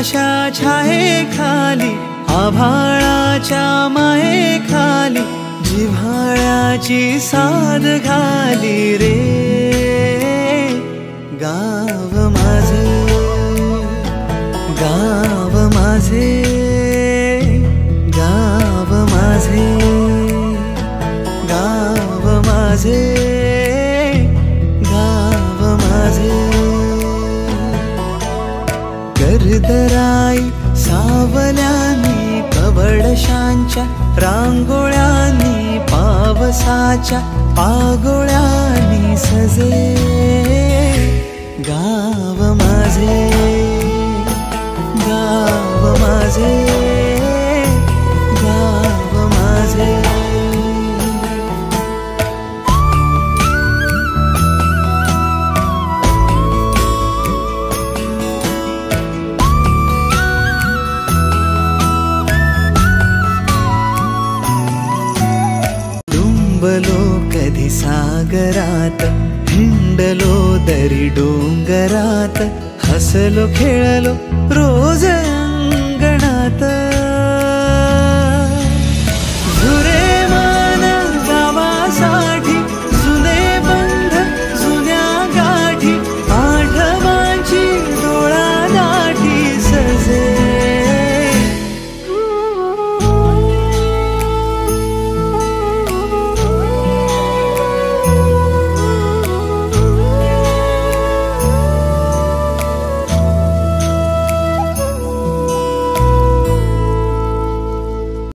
आकाशा छाये खाली आभाळाच्या माये खाली जिव्हाळ्याची साद घाली रे गाव माझे गाव माझे गाव माझे गाव माझे गाव माझे गर्दराई सावल्यानी कवडशांच्या रांगोळ्यांनी पावसाच्या पागोळ्यांनी सजे गाव माझे गाव माझे गाव माझे डुंबलो कधी सागरात हिंडलो दरी डोंगरात हसलो खेळलो रोज